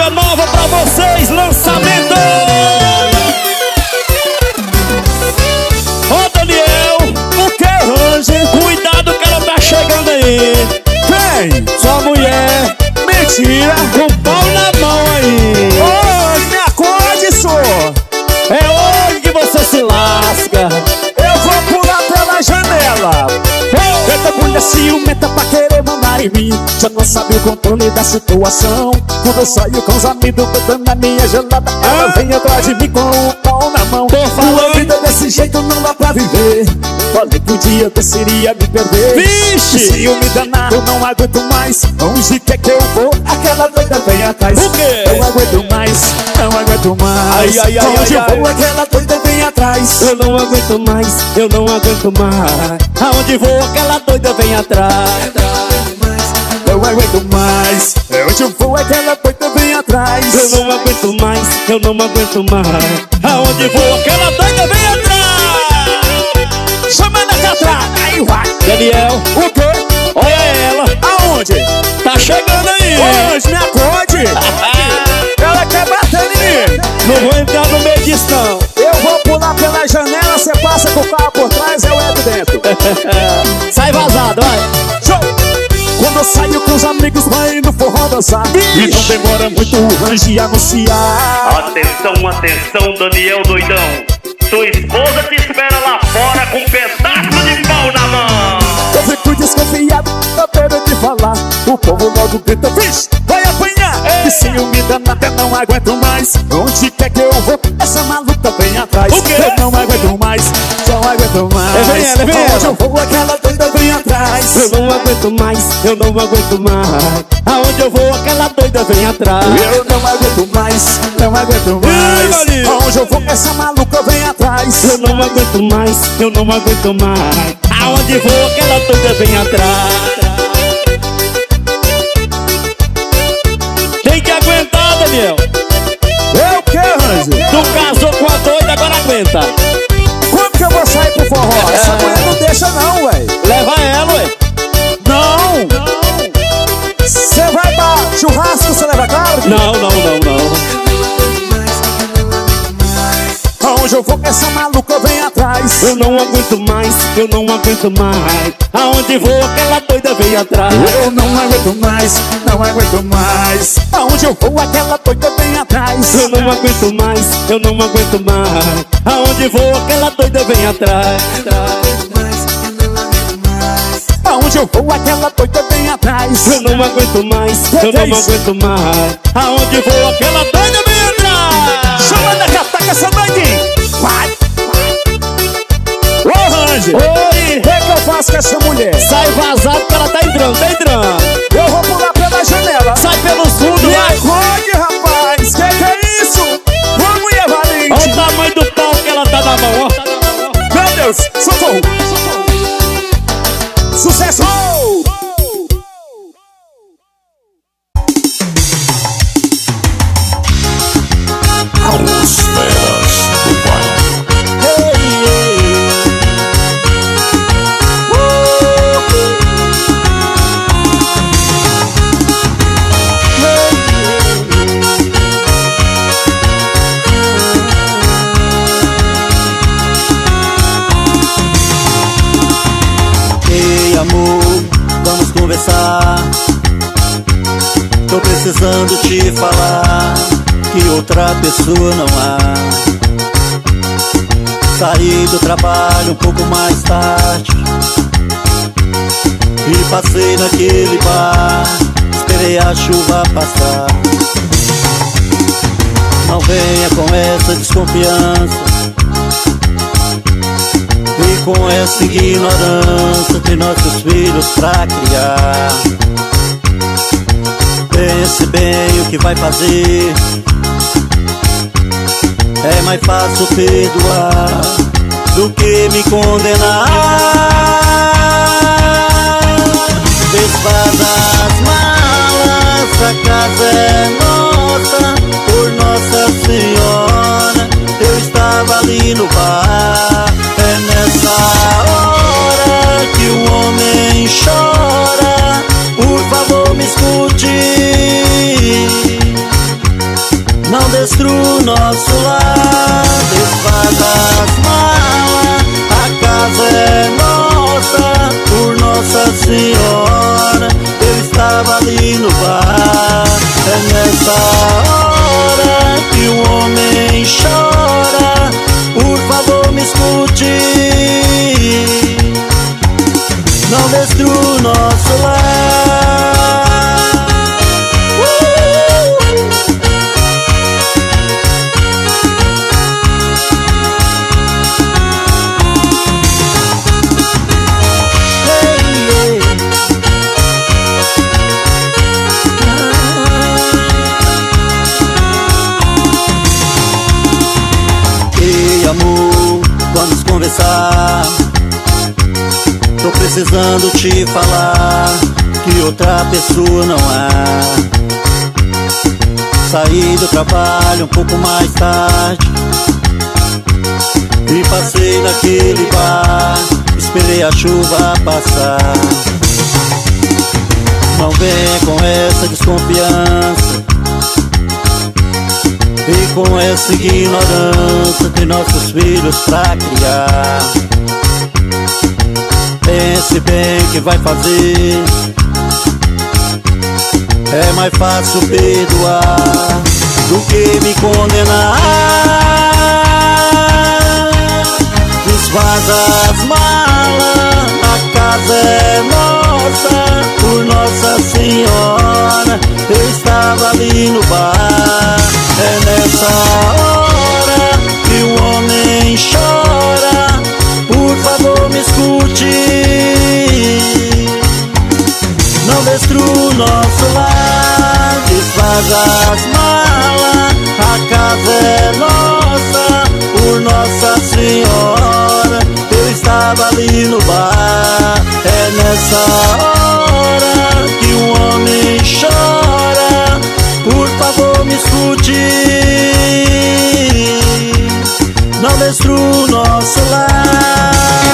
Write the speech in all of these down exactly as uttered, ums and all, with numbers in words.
música nova pra vocês, lançamento. Ô oh, Daniel, o que, Ranger? Cuidado que ela tá chegando aí. Vem, sua mulher. Mentira. Com pau na mão aí. Ô, oh, me acorde, senhor. É hoje que você se lasca. Eu vou pular pela janela. Eita mulher ciumenta pra querer mandar em mim. Já não sabe o controle da situação. Quando eu saio com os amigos botando a minha gelada, ela vem atrás de mim com o pau na mão. Uma vida desse jeito não dá pra viver. Falei que um dia eu iria me perder. Vixe! Ciúme danado, não aguento mais. Onde quer que eu vou, aquela doida vem atrás. O quê? Não aguento mais, não aguento mais. Ai, ai, ai, Onde ai, eu vou, ai. aquela doida vem atrás. Eu não aguento mais, eu não aguento mais. Aonde vou, aquela doida vem atrás. Não aguento mais. Onde eu vou, aquela doida vem atrás. Eu não aguento mais, eu não aguento mais. Aonde vou, aquela doida vem atrás. Chama na catraca, aí vai. Daniel, o quê? Olha ela. Aonde? Tá chegando aí. Hoje, me acorde. Ela quer bater em mim. Não vou entrar no meio disso não. Eu vou pular pela janela, você passa com o carro por trás, eu entro dentro. Sai vazado, vai. Show! Quando eu saio com os amigos, vai no forró dançar. E não demora muito o range anunciar. Atenção, atenção, Daniel doidão. Sua esposa te espera lá fora com um pedaço de pau na mão. Eu fico desconfiado, eu pego de falar. O povo logo grita, vixe, vai apanhar. E ciúme danado, eu não aguento mais. Onde quer que eu vou, essa maluca vem atrás. O quê? Eu não aguento mais, não aguento mais. É, vem ela, vem ela. Onde eu vou, aquela doida vem atrás. Eu não aguento mais, eu não aguento mais. Aonde eu vou, aquela doida vem atrás. Eu não aguento mais, não aguento mais. Ih, onde eu vou, essa maluca vem atrás. Eu não aguento mais, eu não aguento mais. Aonde vou, aquela doida vem atrás. Tem que aguentar, Daniel. Eu que, Range? Tu casou com a doida, agora aguenta. Quando que eu vou sair pro forró? Essa mulher não deixa não, ué. Leva ela, ué. Não. Você vai pra churrasco, você leva carro? Não, não, não, não. Onde eu vou, essa maluca vem atrás. Eu não aguento mais, eu não aguento mais. Aonde vou, aquela doida vem atrás. Eu não aguento mais, não aguento mais. Aonde eu vou, aquela doida vem atrás. Eu não aguento mais, eu não aguento mais. Aonde vou, aquela doida vem atrás. Aonde eu vou, aquela doida vem atrás. Eu não aguento mais, eu não aguento mais. Aonde vou, aquela doida vem atrás. Chama da cataca essa doidinha. Vai, vai. Ô, Range. Oi. O que é que eu faço com essa mulher? Sai vazado que ela tá entrando, tá entrando. Eu vou pular pela janela. Sai pelos fundos, Me vai. acorde, rapaz. Que que é isso? Vamos, mulher valente. Olha o tamanho do pau que ela tá na mão, ó. Meu Deus, socorro, socorro. Sucesso! As feras do baile. Ei, amor, vamos conversar. Tô precisando te falar que outra pessoa não há. Saí do trabalho um pouco mais tarde e passei naquele bar, esperei a chuva passar. Não venha com essa desconfiança e com essa ignorância, tem nossos filhos pra criar. Pense bem o que vai fazer. É mais fácil perdoar do que me condenar. Desfaz as malas, a casa é nossa, por Nossa Senhora. Eu estava ali no bar. É nessa hora que o homem chora. Por favor, me escute. destrua o nosso lar, desfaz as malas. A casa é nossa, por Nossa Senhora. Eu estava ali no bar. É nessa hora que o homem chora. Por favor me escute, não destrua o nosso lar. Amor, vamos conversar. Tô precisando te falar que outra pessoa não há. Saí do trabalho um pouco mais tarde e passei naquele bar. Esperei a chuva passar. Não venha com essa desconfiança e com essa ignorância, tem nossos filhos pra criar. Pense bem o que vai fazer. É mais fácil perdoar do que me condenar. Desfaz as malas, a casa é nossa, por Nossa Senhora. Eu estava ali no bar. É nessa hora que o homem chora. Por favor me escute, não destrua o nosso lar. Desfaz as malas, a casa é nossa, por Nossa Senhora. Eu estava ali no bar. É nessa hora que o homem chora. Por favor me escute, não destrua o nosso lar.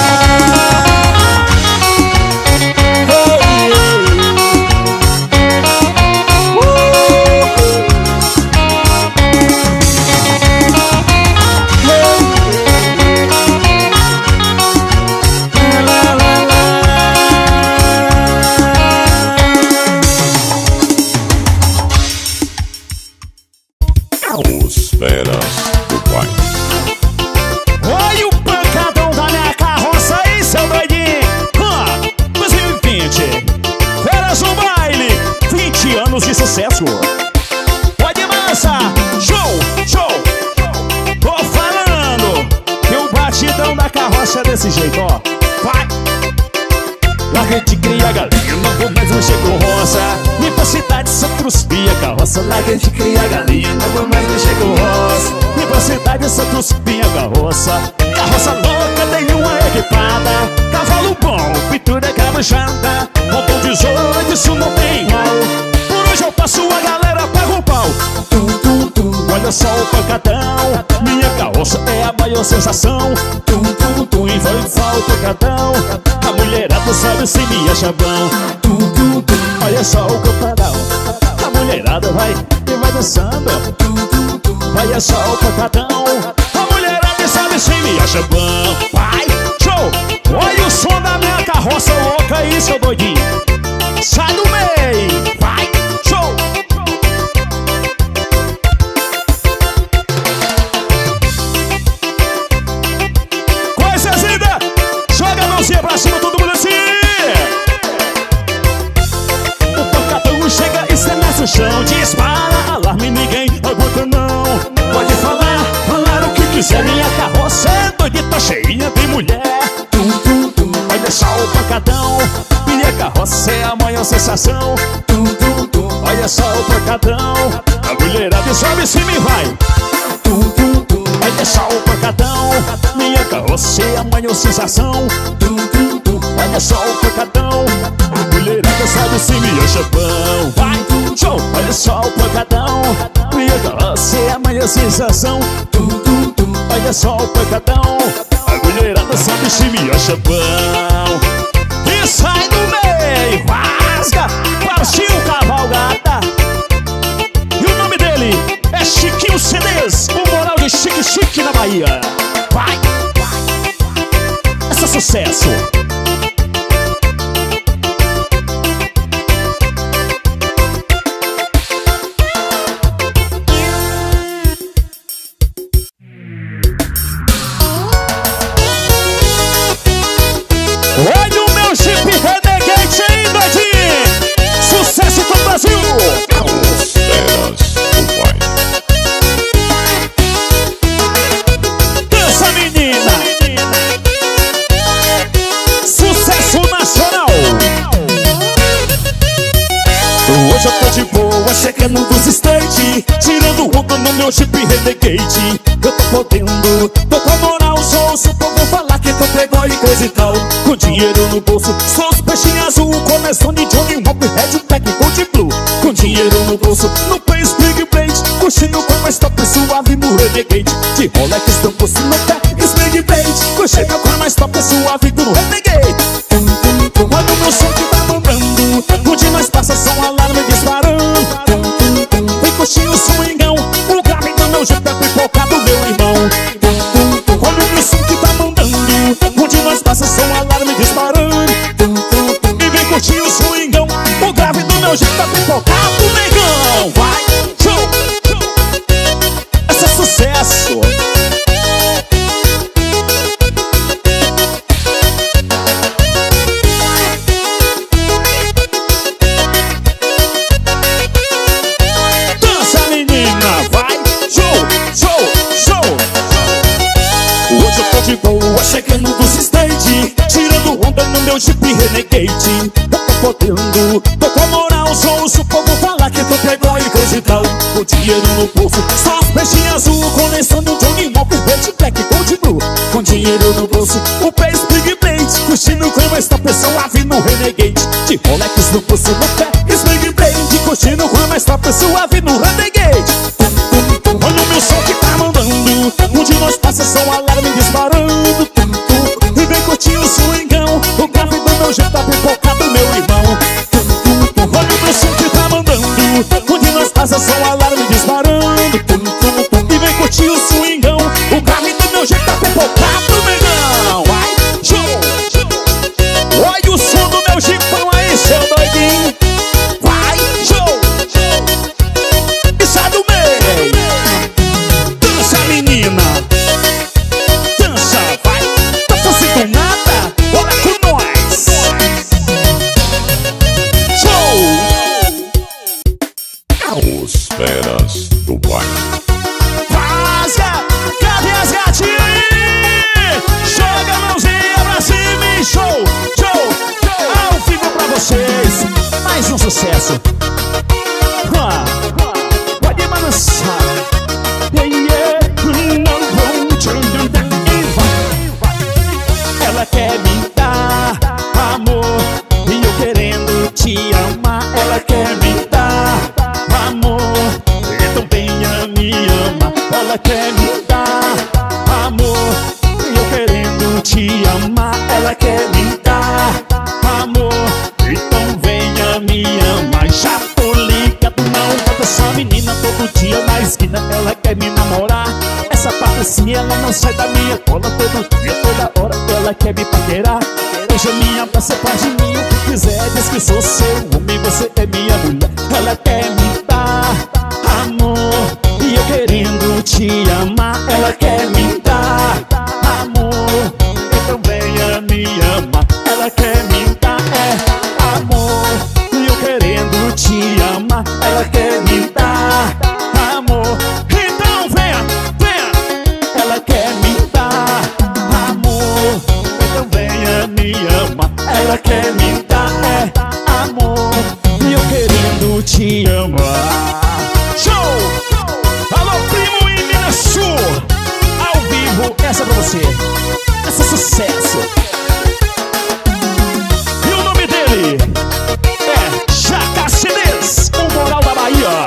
Os feras do pai. Olha o pancadão da minha carroça aí, seu doidinho. Ah, dois mil e vinte, Feras no Baile, vinte anos de sucesso. Pode massa, show, show. Tô falando que o batidão da carroça é desse jeito, ó. Vai. Lá a gente cria galinha, não vou mais mexer com roça. Vim pra cidade, só cruspia carroça. Lá a gente cria galinha, não vou mais mexer com roça. Vim pra cidade, só cruspia carroça. Carroça louca, tem uma equipada. Cavalo bom, pintura cabuchada. Motor dezoito, isso não tem mal. Por hoje eu passo, a galera paga o pau. Tum, tum, tum. Olha só o pancadão, minha carroça é a maior sensação. Tum, tum, tum, e vai falta o pancadão. A mulherada sabe se me acha bom. Tum, tum, tum. Olha só o pancadão, a mulherada vai e vai dançando. Tum, tum, tum. Olha só o pancadão, a mulherada sabe se me acha bom. Vai, show! Olha o som da minha carroça louca aí, seu doidinho. Sai do meio, vai, show! Coisas lindas! Joga a mãozinha pra cima, todo mundo assim! O pancadão chega e estremece o chão. Dispara, alarme, ninguém aguenta não. Pode falar, falar o que quiser. Minha carroça é doidita, cheinha de mulher. Tum, tum, tum. Olha só o pancadão, minha carroça é a maior sensação. Tum, tum, tum. Olha só o pancadão, a mulherada sobe se me vai. Tum, tum, tum. Olha só o pancadão, minha carroça é a maior sensação. Tum, tum, tum. Olha só o pancadão, a mulherada sabe se me acha bom. Vai, show! Olha só o pancadão, minha carroça é a maior sensação. Tum, tum, tum. Olha só o pancadão, a mulherada sabe se me acha bom. E sai do meio, rasga, partiu cavalgada. E o nome dele é Chiquinho C D. Bahia. Vai! Esse é sucesso. Olha o meu Jeep Renegade aí, doidinho. Sucesso pro Brasil. Os feras do baile. Dança, menina. Sucesso nacional. Hoje eu tô de boa, chegando dos stage, tirando onda no meu Jeep Renegade. Eu tô podendo, tô com moral, sou o povo falar que tô playboy e coisa e tal. Com dinheiro no bolso, sou os peixinhos azul, começando de Johnny Hop, Red Black, Gold Blue. Com dinheiro no bolso, no Pace Big Blade, curtindo com mais top suave no Renegade. De Rolex no bolso, no pé, Big Blade, curtindo com mais top suave no Renegade. Tum, tum, tum, olha o meu som que tá mandando, onde nós passa som alarme disparando. Tum, tum, tum, vem curtir o swingão, o grave do meu jeito é pipocado, meu irmão. Tum, tum, tum, olha o meu som que tá mandando, onde nós passa som alarme disparando. Tum, tum, tum, e vem curtir o swingão, o grave do meu jeito é pipocado, negão. Vai, show, show. Esse é sucesso. De boa, chegando dos stage, tirando onda no meu Jeep Renegade. Eu tô podendo, tô com moral, sou o povo falar que tô playboy e coisa e tal. O dinheiro no bolso, só os peixinhos azul, colecionando Johnny Hop, Red Black, Gold Blue. Com dinheiro no bolso, o Pace Big Blade, curtindo com esta pessoa suave no Renegade. De Rolex no bolso, no pé, Big Blade, curtindo com esta pessoa suave no Renegade. Tum, tum, tum, olha o meu som que tá mandando, onde nós passa som alarme disparando. Tum, tum, e vem curtir o swingão, o grave do meu jeito tá pipocado, meu irmão. Tum, tum, tum, olha o meu som que tá mandando, onde nós passa som alarme disparando. Tum, tum, tum, e vem curtir o swingão, o grave do meu jeito tá pipocado, negão. Vai, show, show. Olha o som do meu jipão aí, seu doidinho. Vai, show, show. E sai do meio. Dança, menina. Dança, vai. Tá fazendo nada? Bora com nós. Show. Os feras do baile. Rasga, cadê as gatinhas aí? Joga a mãozinha pra cima e show, show, show. Ao vivo pra vocês, mais um sucesso. Ah, pode balançar. Yeah, yeah. Não vou te andar. Ela quer me dar amor e eu querendo te amar. Ela quer me dar amor, então venha me amar. Ela quer me dar amor e eu querendo te amar. Ela quer me dar amor, então venha me amar. Já tô ligado, não bota essa menina todo dia na esquina. Ela quer me namorar, essa patricinha ela não sai da minha cola. Todo dia, toda hora ela quer me paquerar. Hoje a minha abraça faz de mim o que quiser. Diz que sou seu homem, você é minha mulher. Ela quer me dar amor e eu querendo te amar. Ela quer me dar amor, então venha me amar. Ela quer me dar é, amor e eu querendo te amar. Ela quer me dar amor, então venha, venha. Ela quer me dar amor, então venha me amar. Ela quer me dar é, amor e eu querendo te amar. Show! Alô, primo e Minas Sul, ao vivo, essa é pra você. Esse é sucesso. E o nome dele é Jaca Chinês, o moral da Bahia.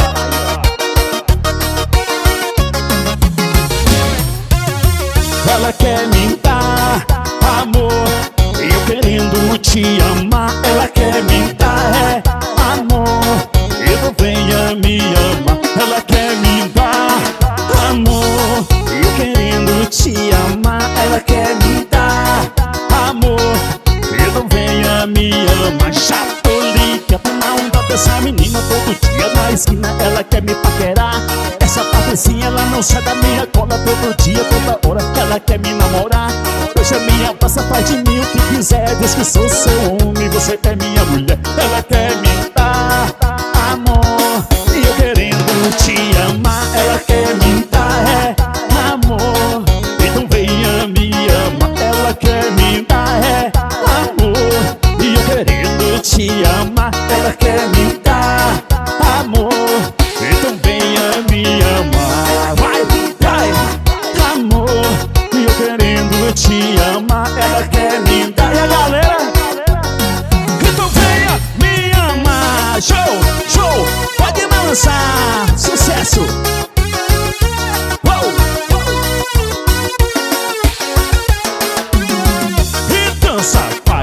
Ela quer me dar amor e eu querendo te amar. Ela quer me dar é, amor, então venha me amar. Ela quer me dar amor e eu querendo te dia na esquina ela quer me paquerar. Essa patricinha ela não sai da minha cola. Todo dia, toda hora ela quer me namorar. Hoje a minha passa, faz de mim o que quiser. Diz que sou seu homem, você é minha mulher. Ela quer me dar amor e eu querendo te amar. Ela quer me dar é, amor, então venha me amar. Ela quer me dar é, amor e eu querendo te amar. Ela quer me dar amor, então venha me amar. Vai, vai, amor e eu querendo te amar. Ela quer me dar. E a galera? Então venha me amar. Show, show, pode balançar. Sucesso. Uou. E dança, pai.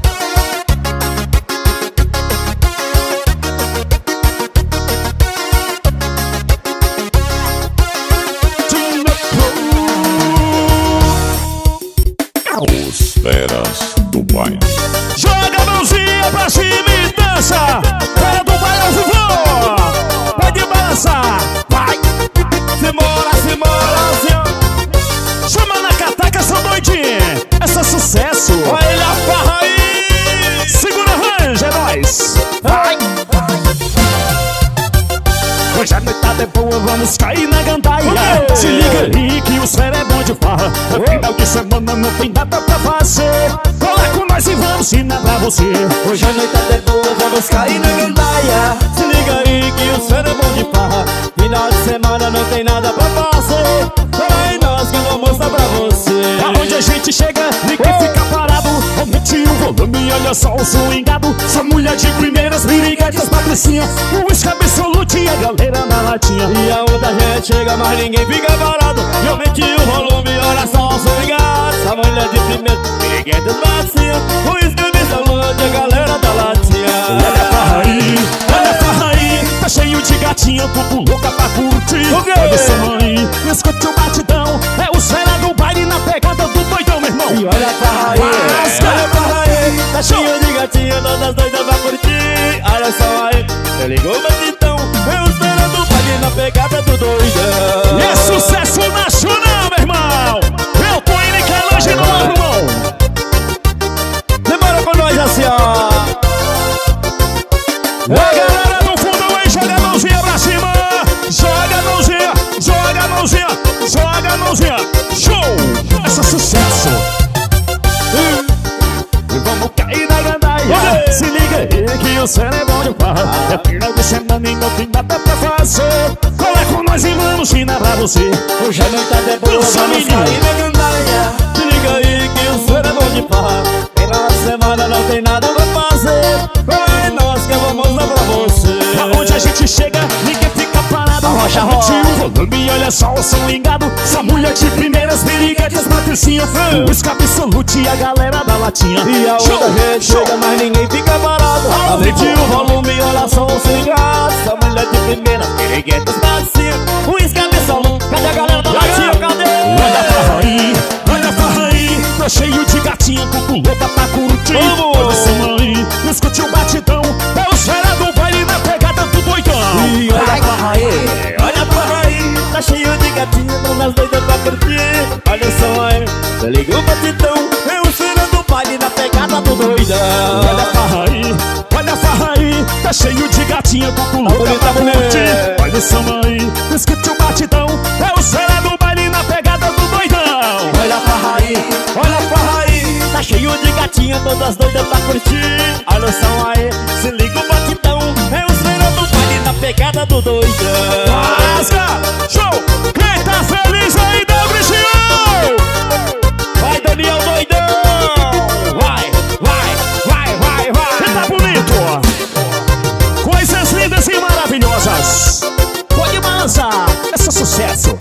Os feras do baile. Joga a mãozinha pra cima e dança. Fera do baile ao vivo. Pode balançar. Vai. Se mora, se mora, assim. Chama na cataca, são doidinha. Essa é sucesso. Olha ele a farra aí. Segura a ranja, é nóis. Vai. Hoje a noitada é boa, vamos cair na gandaia. Okay. Se liga aí que os fera é bom de farra. No final de semana não tem nada pra fazer. Cola com nós e vamos ensinar pra você. Hoje a noitada é boa, vamos cair na gandaia. Se liga aí que os fera é bom de farra. Final de semana não tem nada pra fazer. Cola aí nós que eu vou mostrar pra você. Aonde a gente chega, ninguém oh. fica parado. Aumente o volume, olha só o swingado. Só mulher de primeiras, viriguetes, patricinha. O uísque absoluto e a galera na latinha. E aonde a gente chega, mas ninguém fica parado. E aumente o volume, olha só o swingado. Só mulher de primeiras, viriguetes, patricinha. O uísque absoluto e a galera da latinha. Olha a farra aí, olha a farra aí. Tá cheio de gatinha, tudo louca pra curtir. Okay. Olha só aí, escute o batidão. É os fera do baile na pegada do doidão, meu irmão. E olha a farra aí, olha a farra aí. Tá cheio de gatinha, todas doidas pra curtir. Olha só aí, você ligou o batidão. É os fera do baile na pegada do doidão. E é sucesso nacional, meu irmão. Eu tô indo que é longe no ar, irmão. Demora com nós assim, ó. A galera do fundo aí, joga a mãozinha pra cima. Joga a mãozinha, joga a mãozinha, joga a mãozinha. Show! Essa é sucesso. E vamos cair na gandaia. Se liga aí que o céu é bom de farra. É final de semana e não tem nada pra fazer. Cola com nós e vamos ensinar pra você. Hoje a noitada é boa, vamos cair na gandaia. Se liga aí que o céu é bom de farra. Final de semana não tem nada pra fazer. É nós que vamos mostrar pra você. Aonde a gente chega, ninguém fica parado. Arrocha, arrocha. O volume, olha só o som ligado. Essa mulher de primeiras, viriguetes, patricinha. O uísque absoluto e a galera da latinha. E aonde a gente chega, mas ninguém fica parado. Aumente o volume, olha só o som ligado. Essa mulher de primeiras, viriguetes, patricinha. O uísque absoluto, cadê a galera da latinha? Cadê? Olha a farra aí, olha a farra aí. Tô cheio de gatinha, tudo louca pra curtir. Vamos! Olha essa mãe, escute o batidão. É os fera do baile na pegada do doidão. E olha a farra aí, olha a farra aí. Tá cheio de gatinha, todas doidas pra curtir. Olha só aí, você liga o batidão. É o fera do baile na pegada do doidão. Olha a farra aí, olha a farra aí. Tá cheio de gatinha, tudo louca bonito, pra tá bonito. curtir. Olha essa mãe, escute o batidão. É os fera do baile na pegada do doidão. Olha a farra aí, olha a farra aí. Tá cheio de gatinha, todas doidas pra curtir. Olha só aí, se liga o batidão. É os fera do baile na pegada do doidão. Rasga, show, quem tá feliz aí, dá um gritinho. Vai, Daniel doidão. Vai, vai, vai, vai, vai. E tá bonito. Coisas lindas e maravilhosas. Pode balançar, esse é sucesso.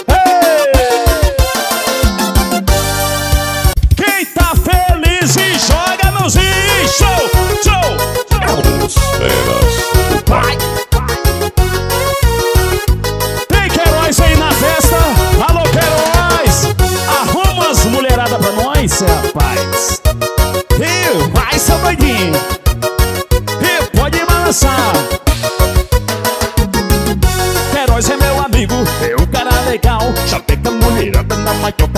Quem tá feliz e joga a mãozinha. Show, show. Os feras do baile. Tem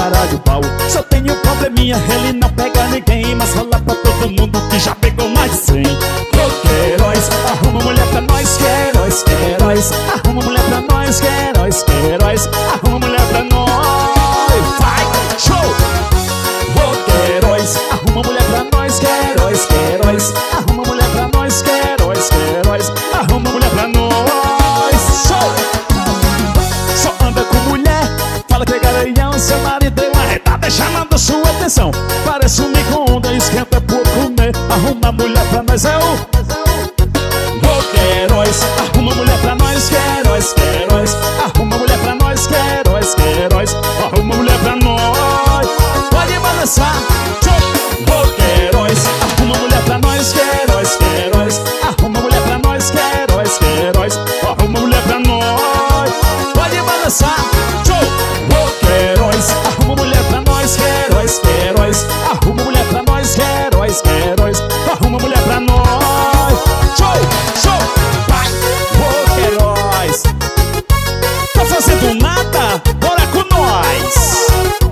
cara de pau. Só tem um probleminha, ele não pega ninguém, mas fala pra todo mundo que já pegou mais de cem. Queiroz, arruma mulher pra nós, Queiroz, Queiroz, arruma mulher pra nós, Queiroz, Queiroz, arruma mulher pra nós. Vai, show! Queiroz, arruma mulher pra nós, Queiroz, Queiroz, arruma mulher pra nós, Queiroz, Queiroz, arruma mulher pra nós. Show! Só anda com mulher, fala que é garanhão, seu marido deu uma retada chamando sua atenção. Parece um micro-ondas, esquenta por comer. Arruma mulher pra nós, é o Queiroz, arruma mulher pra nós, Queiroz, Queiroz, arruma mulher pra nós, Queiroz, Queiroz, arruma mulher pra nós. Pode balançar. Queiroz, arruma mulher pra nós, Queiroz, Queiroz, arruma mulher pra nós, Queiroz, Queiroz, arruma mulher pra nós. Pode balançar. Queiroz, arruma mulher pra nós, Queiroz, Queiroz, arruma mulher pra nós, Queiroz, Queiroz, arruma mulher pra nós. Show, show, vai, ô Queiroz. Tá fazendo nada? Bora com nós.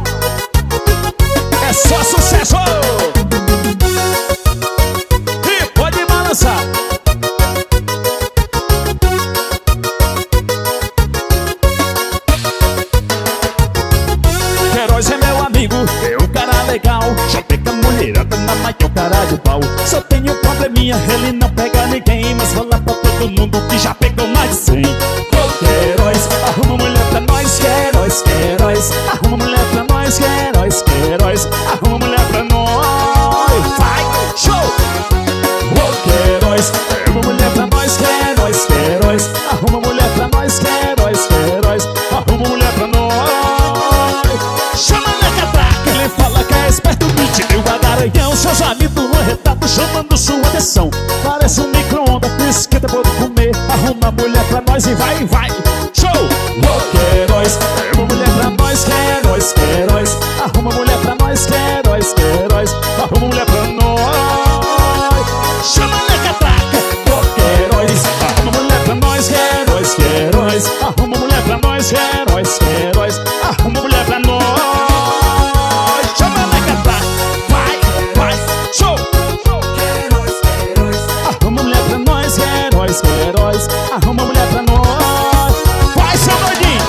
É só sucesso. E pode balançar. Queiroz é meu amigo, é um cara legal. Já pega mulherada na maior cara de pau. Só tem um probleminha, ele não pega ninguém, mas fala pra todo mundo que já pegou mais de cem. Queiroz, arruma mulher pra nós, Queiroz, Queiroz, arruma mulher pra nós, Queiroz, Queiroz, arruma mulher pra nós. Vai, show! Queiroz, arruma mulher pra nós, Queiroz, Queiroz, arruma mulher pra nós, Queiroz, Queiroz, arruma mulher pra nós. Chama na catraca, ele fala que é esperto, mentiu a garanhão. Seus amigos no retrato chamando sua atenção. Parece um micro-ondas, esquenta por comer. Arruma mulher pra nós e vai, vai. Show! Queiroz, arruma mulher pra nós, Queiroz, Queiroz, arruma mulher pra nós, Queiroz, Queiroz, arruma mulher pra nós. Chama na catraca. Queiroz, arruma mulher pra nós, Queiroz, Queiroz, arruma mulher pra nós, Queiroz, Queiroz, arruma mulher pra nós. Chama na catraca. Vai, vai, show! Queiroz, Queiroz, arruma mulher pra nós, Queiroz, Queiroz, arruma mulher pra nós. Vai, seu doidinho!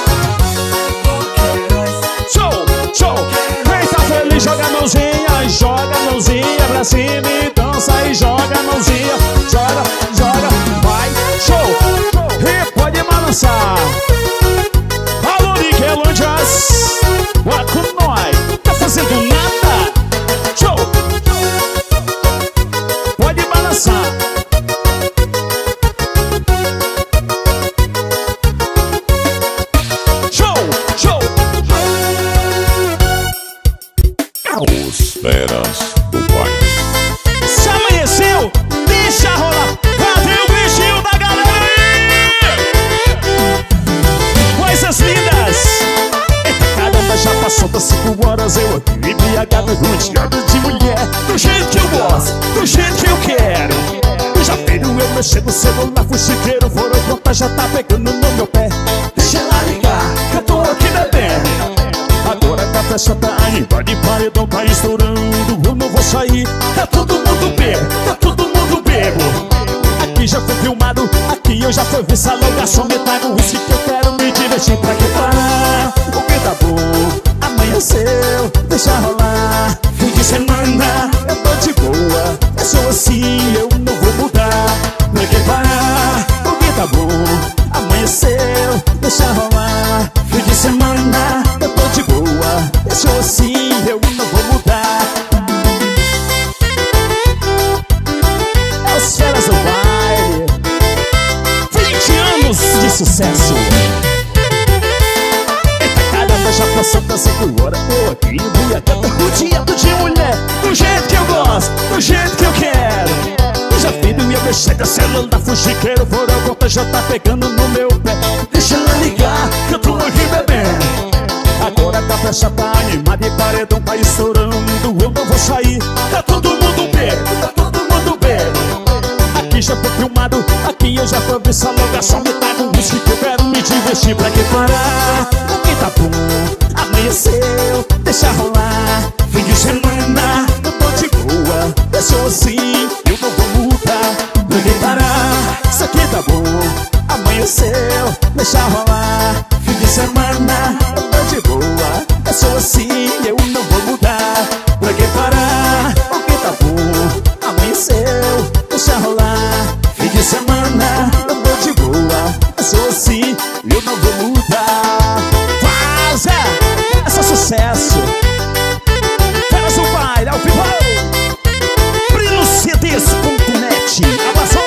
Show, show! Quem tá feliz joga a mãozinha, joga a mãozinha pra cima e dança e joga a mãozinha, joga, joga, vai, show! E pode balançar. Alô, Niquelândias, bora com nós. Tá fazendo nada? Show! Pode balançar. Show, show! Os feras do baile. Se amanheceu, deixa rolar. Cadê o bichinho da galera? Coisas lindas. Eita caramba, já passou das cinco horas. Eu aqui embriagado, rodeado de mulher. Do jeito que eu gosto, do jeito que eu quero. Eu já tenho eu mexendo no celular, fuxiqueiro. Foram contar, já tá pegando no meu pé. Deixa ela ligar, que eu tô aqui bebendo. Agora que a festa tá animada e paredão tá estourando, eu não vou sair. Tá todo mundo bebo, tá todo mundo bebo. Aqui já foi filmado, aqui eu já fui ver salão. Garçom, me traga o uísque que eu quero me divertir. Pra que parar? O que tá bom? Amanheceu, deixa rolar. Fim de semana, eu tô de boa. Eu sou assim, eu não vou mudar. Pra que parar? O que tá bom? Amanheceu, deixa rolar. Fim de semana, eu tô de boa. Eu sou assim, eu não vou mudar. É os feras do baile. vinte anos de sucesso. Eita caramba, já passou das cinco horas. Tô aqui embriagado, rodeado de mulher. Do jeito que eu gosto, do jeito que eu quero. Eu já vi no meu mexer celular, fuxiqueiro. Foram conta, já tá pegando no meu pé. Deixa ela ligar, que eu tô aqui bebendo. Agora que a festa tá animada e paredão tá estourando, eu não vou sair. Tá todo mundo bebo, tá todo mundo bebo. Aqui já foi filmado, aqui eu já fui ver salão. Garçom, me traga um whisky que eu quero me divertir. Pra que parar? O que tá bom? Amanheceu, deixa seu, deixa rolar. Fim de semana, eu tô de boa. Eu sou assim, eu não vou mudar. Pra que parar? Porque tá bom. Amanheceu, deixa rolar. Fim de semana, eu tô de boa. Eu sou assim, eu não vou mudar. Faz, é, é só sucesso. Faz o baile ao vivo. Brino C Ds ponto net. Amazon.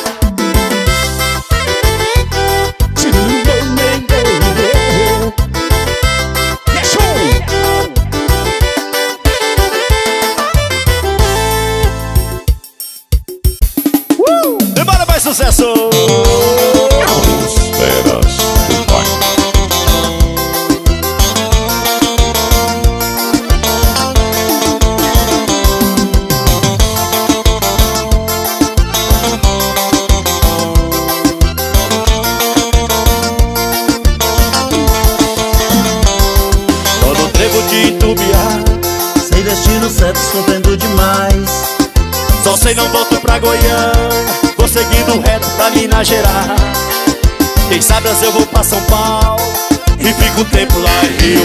Sucesso! Os feras do baile. Tô no trevo de Itubiá, Sem destino certo, sofrendo demais. só sei não volto pra Goiânia. Vou seguindo reto pra Minas Gerais. Quem sabe as eu vou pra São Paulo e fico um tempo lá em Rio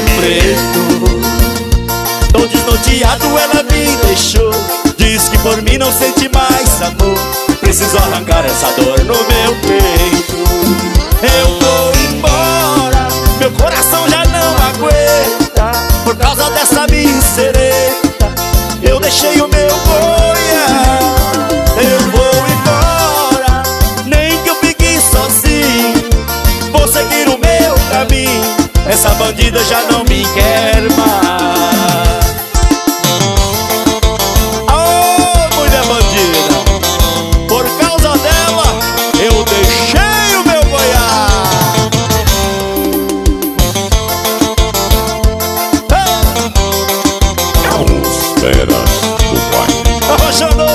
Preto. Tô desnorteado, ela me deixou. Diz que por mim não sente mais amor. Preciso arrancar essa dor no meu peito. Eu vou embora, meu coração já não aguenta. Por causa dessa misereta, eu deixei o meu boia. Eu vou embora, nem que eu fique sozinho. Vou seguir o meu caminho. Essa bandida já não me quer mais. Ô, mulher bandida, por causa dela eu deixei o meu goiás. Os feras do baile. Arrochando.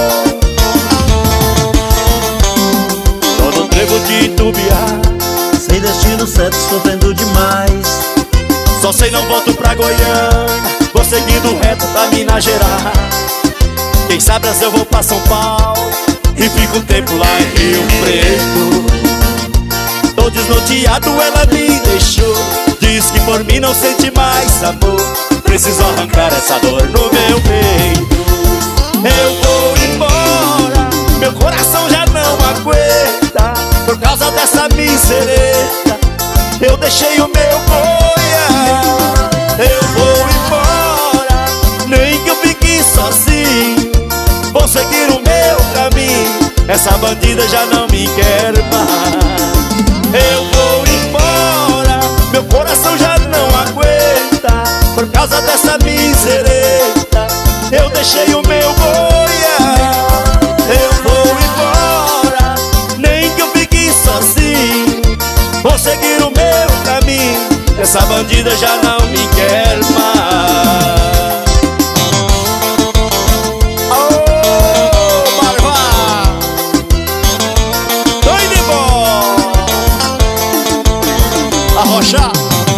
Tô no trevo de Itubiá, Sem destino certo, sofrendo demais. só sei não volto pra Goiânia. Vou seguindo reto pra Minas Gerais. Quem sabe as eu vou pra São Paulo e fico um tempo lá em Rio Preto. Tô desnorteado, ela me deixou. Diz que por mim não sente mais amor. Preciso arrancar essa dor no meu peito. Eu vou embora, meu coração já não aguenta. Por causa dessa misereta, eu deixei o meu boia. Eu vou embora, nem que eu fique sozinho. Vou seguir o meu caminho. Essa bandida já não me quer mais. Eu vou embora, meu coração já não aguenta. Por causa dessa misereta, eu deixei o meu boia. Eu vou embora, nem que eu fique sozinho. Vou seguir o meu caminho. Essa bandida já não me quer mais. Ô, Marvá, tô indo embora. Arrochar.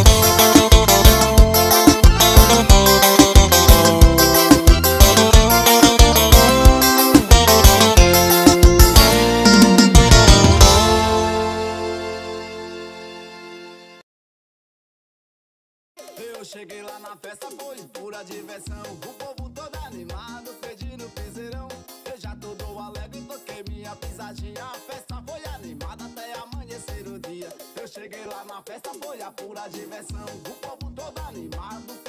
Eu cheguei lá na festa, foi pura diversão. O povo todo animado, pedindo piseirão. Eu já todo alegre, toquei minha pisadinha. A festa foi animada até amanhecer o dia. Eu cheguei lá na festa, foi a pura diversão. O povo todo animado,